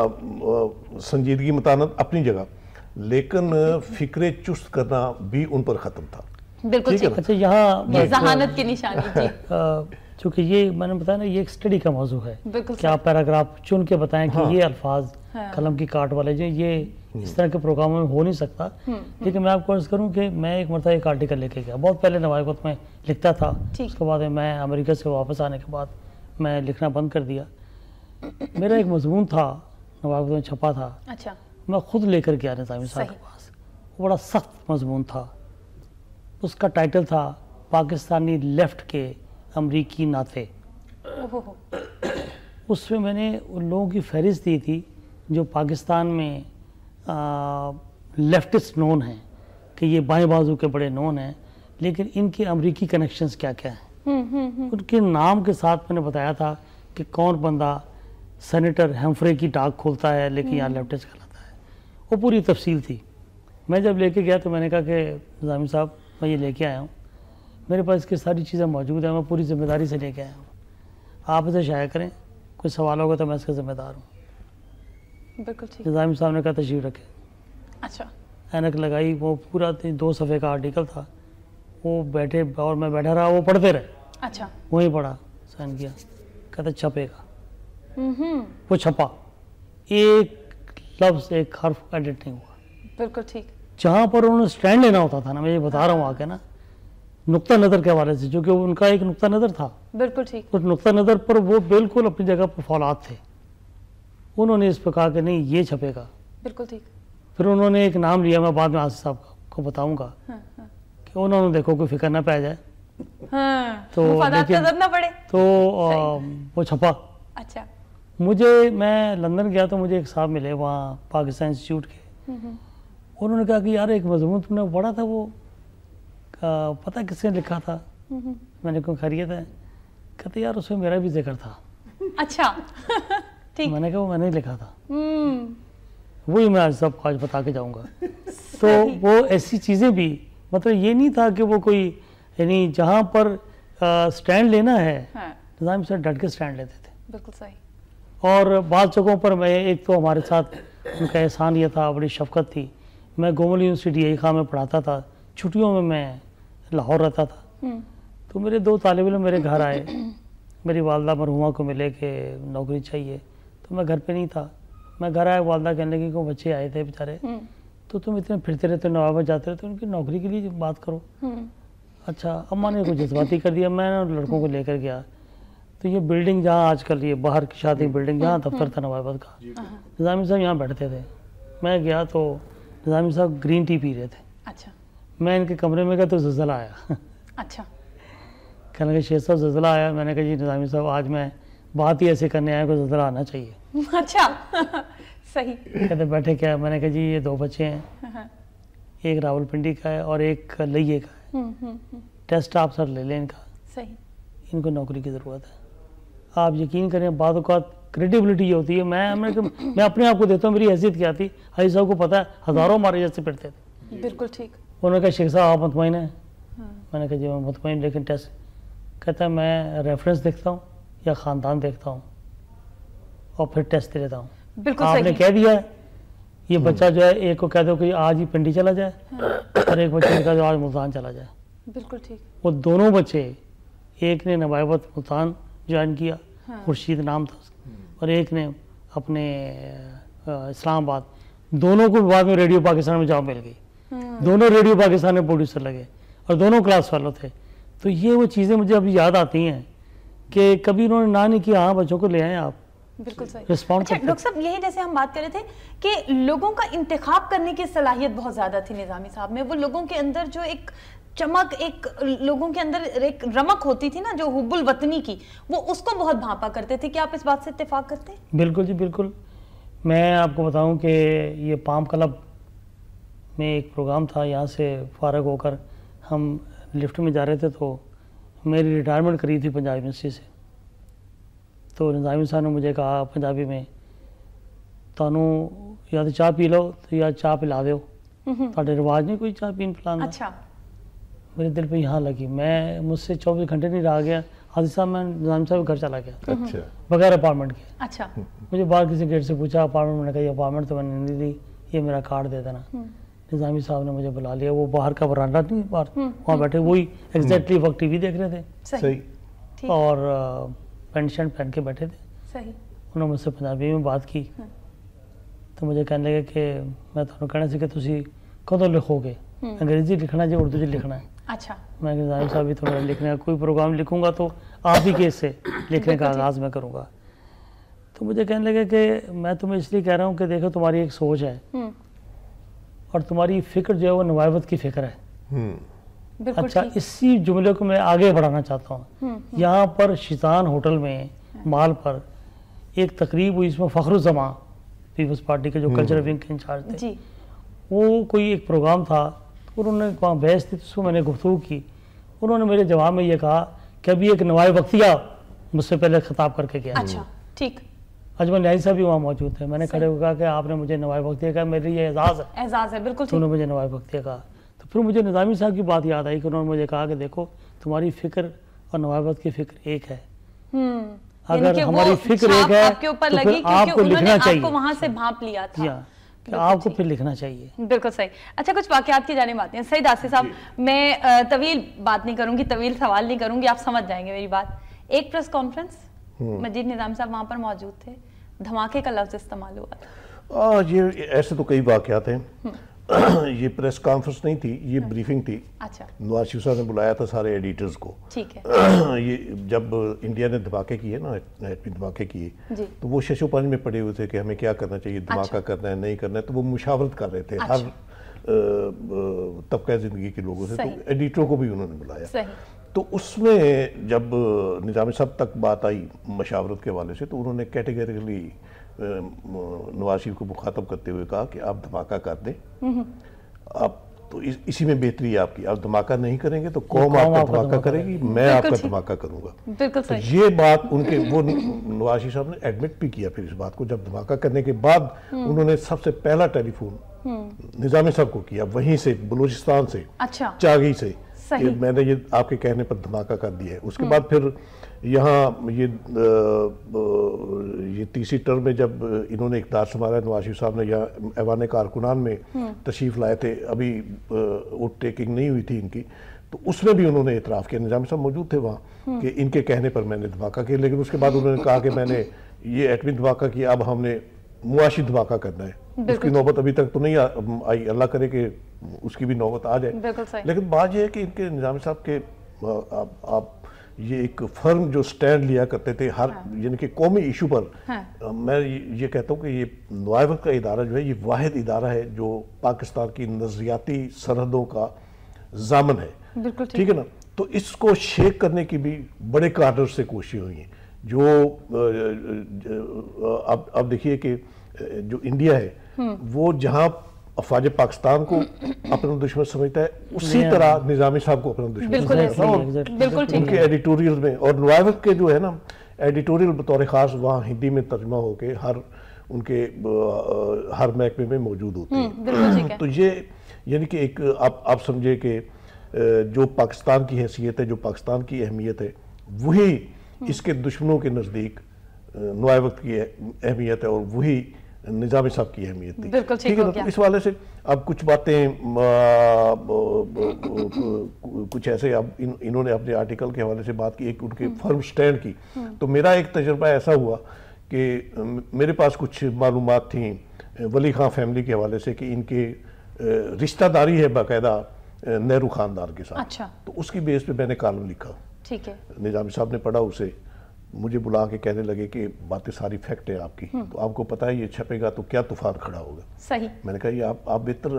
संजीदगी मतानत अपनी जगह, लेकिन फिक्रे चुस्त करना भी उन पर खत्म था। बिल्कुल ठीक है। अच्छा, यहाँ जहानत की निशानी चूँकि ये मैंने बताया ना, ये एक स्टडी का मौजू है कि आप पैराग्राफ चुन के बताएं कि ये अल्फाज कलम की काट वाले जो ये इस तरह के प्रोग्रामों में हो नहीं सकता। लेकिन मैं आपको अर्ज करूं कि मैं एक मरतबा एक आर्टिकल लेके गया, बहुत पहले नवाब वक्त में लिखता था, उसके बाद मैं अमेरिका से वापस आने के बाद मैं लिखना बंद कर दिया। मेरा एक मजमून था नवाब वक्त में छपा था। अच्छा। मैं खुद लेकर गया निजामी साहब के पास, वो बड़ा सख्त मजमून था। उसका टाइटल था पाकिस्तानी लेफ्ट के अमरीकी नाते। उसमें मैंने उन लोगों की फहरिस्त दी थी जो पाकिस्तान में لیفٹسٹ نون ہیں کہ یہ بائیں بازو کے بڑے نون ہیں، لیکن ان کے امریکی کنیکشنز کیا کیا ہیں. ان کے نام کے ساتھ میں نے بتایا تھا کہ کون بندہ سینیٹر ہیمفرے کی ڈاک کھولتا ہے لیکن یہاں لیفٹسٹ کہلاتا ہے. وہ پوری تفصیل تھی. میں جب لے کے گیا تو میں نے کہا کہ نظامی صاحب میں یہ لے کے آیا ہوں، میرے پاس اس کی ساری چیزیں موجود ہیں، میں پوری ذمہ داری سے لے کے آیا ہوں، آپ اسے شائع کریں، کوئی سوال ہوگا تو میں اس کا ذمہ دار ہوں. بالکل ٹھیک. نظامی صاحب نے کہا تشریف رکھے. اچھا. اینک لگائی، وہ پورا 2 صفحے کا آرٹیکل تھا، وہ بیٹھے اور میں بیٹھا رہا، وہ پڑھتے رہے. اچھا. وہیں پڑھا، سائن کیا، کہتا چھپے گا. وہ چھپا، ایک لفظ ایک حرف ایڈٹ نہیں ہوا. بالکل ٹھیک. جہاں پر انہوں نے سٹینڈ لینا ہوتا تھا نا، میں یہ بتا رہا ہوں آ کے نا، نقطہ نظر کے حوالے سے، جو کہ ان کا ایک نقطہ نظر تھا، بالکل ٹھیک. اس نقطہ نظر پر وہ بالکل اپنی جگہ پر فولاد تھے. انہوں نے اس پہ کہا کہ نہیں یہ چھپے گا. بالکل ٹھیک. پھر انہوں نے ایک نام لیا، میں بعد میں آصف صاحب کو بتاؤں گا کہ انہوں نے دیکھو کوئی فکر نہ پہ جائے تو مفادات کا ضرب نہ پڑے تو وہ چھپا. اچھا. میں لندن گیا تو مجھے ایک صاحب ملے وہاں پاکستان انسٹیٹیوٹ کے. انہوں نے کہا کہ یار ایک مضمون تم نے پڑھا تھا، وہ پتہ کس نے لکھا تھا؟ میں نے کہا خیریت ہے؟ کہتے یار اس میں میرا بھی ذکر تھا. اچھا. ٹھیک. میں نے کہا وہ میں نے لکھا تھا. وہی میں آج سب آج بتا کے جاؤں گا. تو وہ ایسی چیزیں بھی، مطلب یہ نہیں تھا کہ وہ کوئی، یعنی جہاں پر سٹینڈ لینا ہے نظامی صاحب ڈٹ کے سٹینڈ لیتے تھے. بالکل صحیح. اور بعض جگہوں پر میں ایک تو ہمارے ساتھ ان کا احسان یہ تھا، بڑی شفقت تھی. میں گومل یونیورسٹی یہی خواہ میں پڑھاتا تھا، چھٹیوں میں لاہور رہتا تھا. تو میرے 2 طالب علم میرے گھر آئے، میری والدہ مرحومہ کو ملے کہ نوکری چاہیے، تو میں گھر پہ نہیں تھا. میں گھر آیا، والدہ کہنے لگی کہ وہ بچے آئے تھے بیچارے، تو تم اتنے پھرتے رہتے نوابت جاتے رہتے، ان کی نوکری کے لیے بات کرو. اچھا. اماں نے کچھ جذباتی کر دیا. میں لڑکوں کو لے کر گیا تو یہ بلڈنگ جہاں آج کل یہ باہر کی شادی بلڈنگ جہاں دفتر تھا نوابت کا، نظامی صاحب یہاں بیٹھتے تھے. میں گیا تو نظامی صاحب گرین ٹی پی رہے تھے. اچھا. میں ان کے کمرے میں گیا تو زلزلہ آیا. اچھا. کہنے لگے شیخ صاحب زلزلہ آیا. میں نے کہا جی نظامی صاحب آج میں بات ہی ایسے کرنے آیا کہ زلزلہ آنا چاہیے. اچھا. صحیح. کہتے بیٹھے کیا؟ میں نے کہا جی یہ 2 بچے ہیں، ایک راول پنڈی کا ہے اور ایک لئیے کا ہے. ٹیسٹ آپ سر لے لیں ان کا. صحیح. ان کو نوکری کی ضرورت ہے. آپ یقین کریں بعض اوقات کریڈیبلٹی یہ ہوتی ہے، میں اپنے آپ کو دیتا ہوں، میری حیثیت کیا تھی، حاجی صاحب کو پتہ ہے ہزاروں ہمارے جیسے پڑھتے تھے. بالکل ٹھیک. انہوں نے کہا شیخ صاحب آپ مطمئن ہیں؟ میں نے کہا جی میں مطمئن، لیکن ٹیسٹ. کہتا ہے میں ریفرنس دیکھتا ہوں یا خاندان دیکھتا ہوں اور پھر ٹیسٹ دیتا ہوں. بالکل آپ نے صحیح. کہہ دیا ہے یہ بچہ جو ہے ایک کو کہہ دو کہ آج ہی پنڈی چلا جائے اور ایک بچے نے کہا جو آج ملتان چلا جائے. بالکل ٹھیک. وہ دونوں بچے، ایک نے نوابت ملتان جوائن کیا، خورشید نام تھا اس کا، اور ایک نے اپنے اسلام آباد. دونوں کو بعد میں ریڈیو پاکستان میں جاب مل گئی. دونوں ریڈیو پاکستان میں پروڈیوسر لگے اور دونوں کلاس فیلو تھے. تو یہ وہ چیزیں مجھے ابھی یاد آتی ہیں کہ کبھی انہوں نے نہ نہیں کیا، ہاں بچوں کو لے آئیں آپ. بالکل صحیح. رسپونڈ اچھا ڈاکٹر صاحب، یہی جیسے ہم بات کر رہے تھے کہ لوگوں کا انتخاب کرنے کی صلاحیت بہت زیادہ تھی نظامی صاحب میں. وہ لوگوں کے اندر جو ایک چمک، ایک لوگوں کے اندر ایک رمق ہوتی تھی نا، جو حب الوطنی کی، وہ اس کو بہت بھانپا کرتے تھے. کیا آپ اس بات سے اتفاق کرتے ہیں؟ بالکل جی بالکل. میں آپ کو بتاؤں کہ یہ پام کلب میں ایک پروگرام تھا، یہاں سے فارغ ہو کر ہم لفٹ میں جا رہے تھے تو میری ریٹائرمنٹ کری تھی پنجاب یونیورسٹی سے. تو نظامی صاحب نے مجھے کہا پنجابی میں، تانوں یا تو چاہ پی لو تو یا چاہ پلا دو، تھوڑے رواج نہیں کوئی چاہ پین پلانا. اچھا. میرے دل پہ یہاں لگی. میں مجھ سے 24 گھنٹے نہیں رہا گیا. حاجی صاحب میں نظامی صاحب کے گھر چلا گیا بغیر اپارٹمنٹ کے. اچھا. مجھے باہر کسی گیٹ سے پوچھا اپارٹمنٹ، میں نے کہا یہ اپارٹمنٹ تو میں نے نہیں دی، یہ میرا کارڈ دے دینا. نظامی صاحب نے مجھے بلا لیا. وہ باہر کا برانڈا نہیں، باہر وہاں بیٹھے، وہی ایگزیکٹلی وقت ٹی وی دیکھ رہے تھے. صحیح. اور پینٹ شرٹ پہن کے بیٹھے تھے. صحیح. انہوں نے مجھ سے پنجابی میں بات کی تو مجھے کہنے لگے کہ میں تمہیں کہنا سی کہ تسی کدوں لکھو گے، انگریزی لکھنا جی اردو جی لکھنا ہے. اچھا. میں کہ نظامی صاحب بھی تمہیں لکھنے کا کوئی پروگرام لکھوں گا تو آپ ہی کے سے لکھنے کا آغاز میں کروں گا. تو مجھے کہنے لگے کہ میں تمہیں اس لیے کہہ رہا ہوں کہ دیکھو تمہاری ایک سوچ ہے اور تمہاری فکر جو ہے وہ نوابت کی فکر ہے. اچھا اسی جملے کو میں آگے بڑھانا چاہتا ہوں. یہاں پر شیطان ہوٹل میں مال پر ایک تقریب ہوئی، اس میں فخر الزمان پیپلز پارٹی کے جو کلچرل ونگ کے انچارج تھے، جی وہ کوئی ایک پروگرام تھا، انہوں نے وہاں بحث تھی، اس کو میں نے گفتگو کی، انہوں نے میرے جواب میں یہ کہا کہ ابھی ایک نوائے وقتیہ مجھ سے پہلے خطاب کر کے گیا۔ اچھا ٹھیک، اجمل نیازی صاحب بھی وہاں موجود تھے، میں نے کھڑے ہو کہا کہ آپ نے مجھے نوائے وقتیہ کہا، میرے لیے اعزاز ہے، اعزاز ہے، بالکل انہوں نے مجھے نوائے وقتیہ کہا۔ تو پھر مجھے نظامی صاحب کی بات یاد آئی کہ انہوں نے مجھے کہا کہ دیکھو تمہاری فکر اور نوائے وقت کی فکر ایک ہے، اگر ہماری فکر ایک ہے آپ کے اوپر تو لگی پھر آپ کو کیونکہ انہوں نے لکھنا آپ چاہیے، کو وہاں سے بھانپ لیا تھا، کہ آپ کو پھر لکھنا چاہیے۔ بالکل صحیح۔ اچھا کچھ واقعات کی جانب آتے ہیں۔ سعید آصف صاحب، میں طویل بات نہیں کروں گی، طویل سوال نہیں کروں گی، آپ سمجھ جائیں گے میری بات۔ ایک پریس کانفرنس مجید نظامی صاحب وہاں پر موجود تھے، دھماکے کا لفظ استعمال ہوا تھا۔ یہ ایسے تو کئی واقعات ہیں، یہ پریس کانفرنس نہیں تھی، یہ بریفنگ تھی۔ اچھا نواز شریف صاحب نے بلایا تھا سارے ایڈیٹرز کو، ٹھیک ہے، یہ جب انڈیا نے دھماکے کیے نا، ایٹمی دھماکے کیے، جی تو وہ 605 میں پڑے ہوئے تھے کہ ہمیں کیا کرنا چاہیے، دھماکہ کرنا ہے نہیں کرنا ہے، تو وہ مشاورت کر رہے تھے ہر طبقہ زندگی کے لوگوں سے، تو ایڈیٹروں کو بھی انہوں نے بلایا۔ صحیح، تو اس میں جب نظامی صاحب تک بات آئی مشاورت کے حوالے سے، تو انہوں نے کیٹیگریکلی نواز شریف کو مخاطب کرتے ہوئے کہا کہ آپ دھماکہ کر دیں، آپ تو اسی میں بہتری ہے آپ کی، آپ دھماکہ نہیں کریں گے تو قوم آپ کا دھماکہ کرے گی، میں آپ کا دھماکہ کروں گا۔ بالکل تو صحیح، یہ بات ان کے وہ نواز شریف صاحب نے ایڈمٹ بھی کیا پھر اس بات کو، جب دھماکہ کرنے کے بعد انہوں نے سب سے پہلا ٹیلی فون نظامی صاحب کو کیا، وہیں سے بلوچستان سے، اچھا چاگی سے، کہ صحیح، میں نے یہ آپ کے کہنے پر دھماکہ کر دیا ہے۔ اس کے بعد پھر یہاں یہ تیسری ٹرم میں جب انہوں نے اقتدار سنبھالا، نواز شریف صاحب نے یہاں ایوان کارکنان میں تشریف لائے تھے، ابھی اوٹ ٹیکنگ نہیں ہوئی تھی ان کی، تو اس میں بھی انہوں نے اعتراف کیا، نظامی صاحب موجود تھے وہاں، کہ ان کے کہنے پر میں نے دھماکہ کیا، لیکن اس کے بعد انہوں نے کہا کہ میں نے یہ ایٹمی دھماکہ کیا، اب ہم نے معاشی دھماکہ کرنا ہے۔ اس کی نوبت ابھی تک تو نہیں آئی، اللہ کرے کہ اس کی بھی نوبت آ جائے، بالکل صحیح، لیکن بات یہ ہے کہ ان کے نظامی صاحب کے آپ یہ ایک فرم جو سٹینڈ لیا کرتے تھے ہر یعنی کہ قومی ایشو پر، میں یہ کہتا ہوں کہ یہ نوائے وقت کا ادارہ جو ہے یہ واحد ادارہ ہے جو پاکستان کی نظریاتی سرحدوں کا ضامن ہے، بالکل ٹھیک ہے نا۔ تو اس کو شیک کرنے کی بھی بڑے کارڈر سے کوششیں ہوئی ہیں، جو اب دیکھیے کہ جو انڈیا ہے وہ جہاں افواج پاکستان کو اپنا دشمن سمجھتا ہے، اسی طرح نظامی صاحب کو اپنا دشمن بالکل سمجھتا ہے، بالکل ان ٹھیک کے ایڈیٹوریل میں، اور نوائے وقت کے جو ہے نا ایڈیٹوریل بطور خاص وہاں ہندی میں ترجمہ ہو کے ان کے ہر محکمے میں موجود ہوتے ہیں، بالکل ٹھیک ہے، تو یہ یعنی کہ ایک آپ سمجھے کہ جو پاکستان کی حیثیت ہے، جو پاکستان کی اہمیت ہے، وہی اس کے دشمنوں کے نزدیک نوائے وقت کی اہمیت ہے، اور وہی نظامی صاحب کی اہمیت تھی، بالکل ٹھیک ہے نا۔ تو اس حوالے سے اب کچھ باتیں کچھ ایسے اب انہوں نے اپنے آرٹیکل کے حوالے سے بات کی، ایک ان کے فرم سٹینڈ کی، تو میرا ایک تجربہ ایسا ہوا کہ میرے پاس کچھ معلومات تھیں ولی خان فیملی کے حوالے سے کہ ان کے رشتہ داری ہے باقاعدہ نہرو خاندان کے ساتھ، اچھا تو اس کی بیس پہ میں نے کالم لکھا، ٹھیک ہے، نظامی صاحب نے پڑھا اسے، مجھے بلا کے کہنے لگے کہ باتیں ساری فیکٹ ہے آپ کی، تو آپ کو پتہ ہے یہ چھپے گا تو کیا طوفان کھڑا ہوگا۔ صحیح، میں نے کہا یہ آپ بہتر،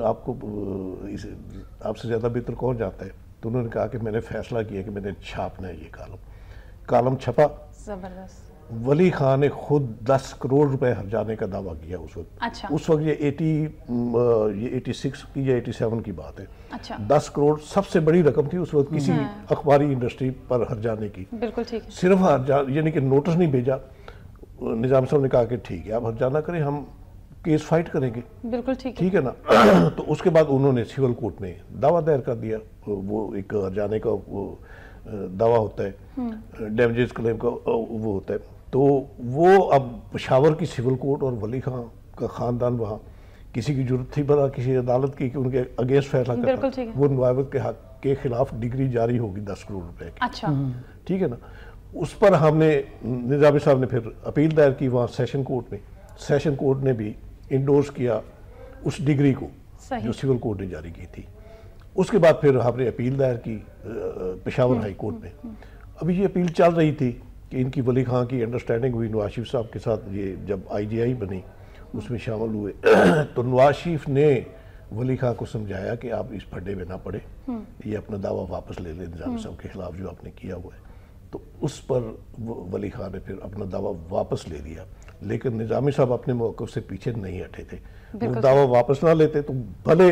آپ سے زیادہ بہتر کون جانتا ہے؟ تو انہوں نے کہا کہ میں نے فیصلہ کیا کہ میں نے چھاپنا ہے یہ کالم چھپا۔ زبردست، ولی خان نے خود 10 کروڑ روپے ہرجانے کا دعویٰ کیا اس وقت، اچھا اس وقت یہ 86 کی یا 87 کی بات ہے، اچھا 10 کروڑ سب سے بڑی رقم تھی اس وقت کسی اخباری انڈسٹری پر ہرجانے کی، بالکل ٹھیک ہے، صرف یعنی کہ نوٹس نہیں بھیجا، نظام صاحب نے کہا کہ ٹھیک ہے آپ ہرجانہ کریں، ہم کیس فائٹ کریں گے، بالکل ٹھیک ہے، ٹھیک ہے نا۔ تو اس کے بعد انہوں نے سول کورٹ میں دعویٰ دائر کر دیا، وہ ایک ہرجانے کا وہ دعویٰ ہوتا ہے، ڈیمیجز کلیم کا وہ ہوتا ہے، تو وہ اب پشاور کی سول کورٹ اور ولی خان کا خاندان وہاں کسی کی ضرورت تھی بھلا کسی عدالت کی کہ ان کے اگینسٹ فیصلہ بالکل کرتا، ٹھیک ہے، وہ نوائے وقت کے حق کے خلاف ڈگری جاری ہوگی 10 کروڑ روپے کی، اچھا ٹھیک ہے نا۔ اس پر ہم نے نظامی صاحب نے پھر اپیل دائر کی وہاں سیشن کورٹ میں، سیشن کورٹ نے بھی انڈورس کیا اس ڈگری کو جو سول کورٹ نے جاری کی تھی۔ اس کے بعد پھر ہم نے اپیل دائر کی پشاور ہائی کورٹ میں، ابھی یہ اپیل چل رہی تھی کہ ان کی ولی خان کی انڈرسٹینڈنگ ہوئی نواز شریف صاحب کے ساتھ، یہ جب IGI بنی اس میں شامل ہوئے، تو نواز شریف نے ولی خان کو سمجھایا کہ آپ اس پھڈے میں نہ پڑے، یہ اپنا دعویٰ واپس لے لیں نظامی صاحب کے خلاف جو آپ نے کیا ہوا ہے، تو اس پر ولی خان نے پھر اپنا دعویٰ واپس لے لیا، لیکن نظامی صاحب اپنے موقف سے پیچھے نہیں ہٹے تھے. وہ دعویٰ واپس نہ لیتے تو بھلے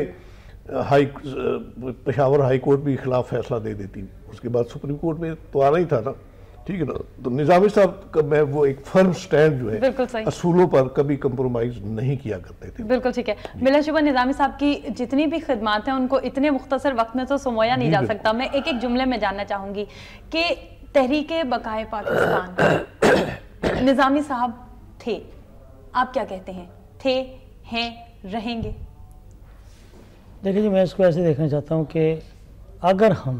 پشاور ہائی کورٹ بھی خلاف فیصلہ دے دیتی, اس کے بعد سپریم کورٹ میں تو آنا ہی تھا نا, ٹھیک ہے نا. تو نظامی صاحب کا میں وہ ایک فرم سٹینڈ جو ہے اصولوں پر کبھی کمپرومائز نہیں کیا کرتے تھے. بالکل ٹھیک ہے. بلا شبہ نظامی صاحب کی جتنی بھی خدمات ہیں ان کو اتنے مختصر وقت میں تو سمویا نہیں جا سکتا. میں ایک ایک جملے میں جاننا چاہوں گی کہ تحریک بقائے پاکستان نظامی صاحب تھے, آپ کیا کہتے ہیں, تھے, ہیں, رہیں گے؟ دیکھیں جی, میں اس کو ایسے دیکھنا چاہتا ہوں کہ اگر ہم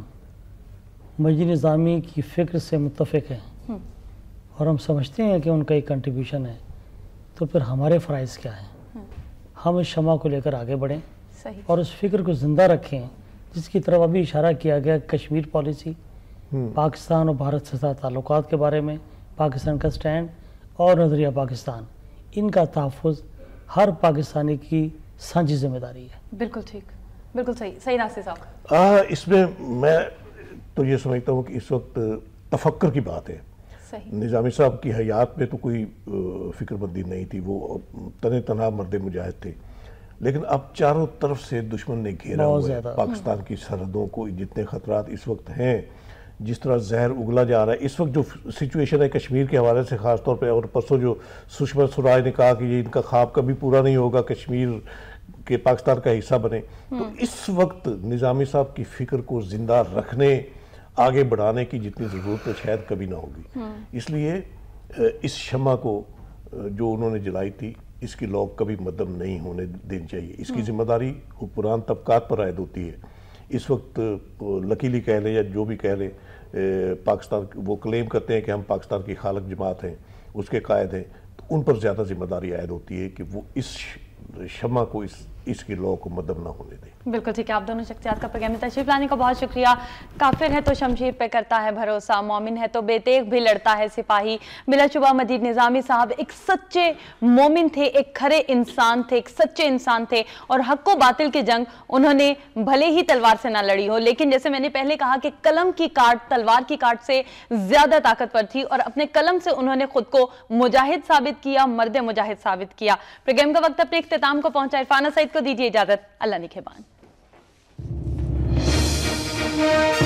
مجید نظامی کی فکر سے متفق ہیں اور ہم سمجھتے ہیں کہ ان کا ایک کنٹریبیوشن ہے, تو پھر ہمارے فرائض کیا ہیں؟ ہم اس شمع کو لے کر آگے بڑھیں اور اس فکر کو زندہ رکھیں جس کی طرف ابھی اشارہ کیا گیا, کشمیر پالیسی, پاکستان اور بھارت سے تعلقات کے بارے میں پاکستان کا سٹینڈ اور نظریہ پاکستان, ان کا تحفظ ہر پاکستانی کی سانجھی ذمہ داری ہے. بالکل ٹھیک, بالکل صحیح. صحیح ناصر صاحب, اس میں میں تو یہ سمجھتا ہوں کہ اس وقت تفکر کی بات ہے. نظامی صاحب کی حیات میں تو کوئی فکر مندی نہیں تھی, وہ تنہا مرد مجاہد تھے, لیکن اب چاروں طرف سے دشمن نے گھیرا ہوا ہے پاکستان کی سرحدوں کو. جتنے خطرات اس وقت ہیں, جس طرح زہر اگلا جا رہا ہے اس وقت, جو سچویشن ہے کشمیر کے حوالے سے خاص طور پہ, اور پرسوں جو سشما سوراج نے کہا کہ یہ ان کا خواب کبھی پورا نہیں ہوگا کشمیر کے پاکستان کا حصہ بنے, تو اس وقت نظامی صاحب کی فکر کو زندہ رکھنے, آگے بڑھانے کی جتنی ضرورت ہے شاید کبھی نہ ہوگی. اس لیے اس شمع کو جو انہوں نے جلائی تھی, اس کی لوگ کبھی مدم نہیں ہونے دینی چاہیے. اس کی ذمہ داری حکمران طبقات پر عائد ہوتی ہے. اس وقت لکیلی کہہ لیں یا جو بھی کہہ لیں, پاکستان وہ کلیم کرتے ہیں کہ ہم پاکستان کی خالق جماعت ہیں, اس کے قائد ہیں, تو ان پر زیادہ ذمہ داری عائد ہوتی ہے کہ وہ اس شمع کو, اس کی لو کو مدم نہ ہونے دیں. بالکل ٹھیک ہے. آپ دونوں شخصیات کا پروگرام میں تشریف لانے کا بہت شکریہ. کافر ہے تو شمشیر پہ کرتا ہے بھروسہ, مومن ہے تو بے تیغ بھی لڑتا ہے سپاہی. بلا شبہ مجید نظامی صاحب ایک سچے مومن تھے, ایک کھرے انسان تھے, ایک سچے انسان تھے, اور حق و باطل کی جنگ انہوں نے بھلے ہی تلوار سے نہ لڑی ہو, لیکن جیسے میں نے پہلے کہا کہ قلم کی کاٹ تلوار کی کاٹ سے زیادہ طاقتور تھی, اور اپنے قلم سے انہوں نے خود کو مجاہد ثابت کیا, مرد مجاہد ثابت کیا. پروگرام کا وقت اپنے اختتام کو پہنچا. عرفانہ سعید کو دیجیے اجازت. اللہ نگہبان.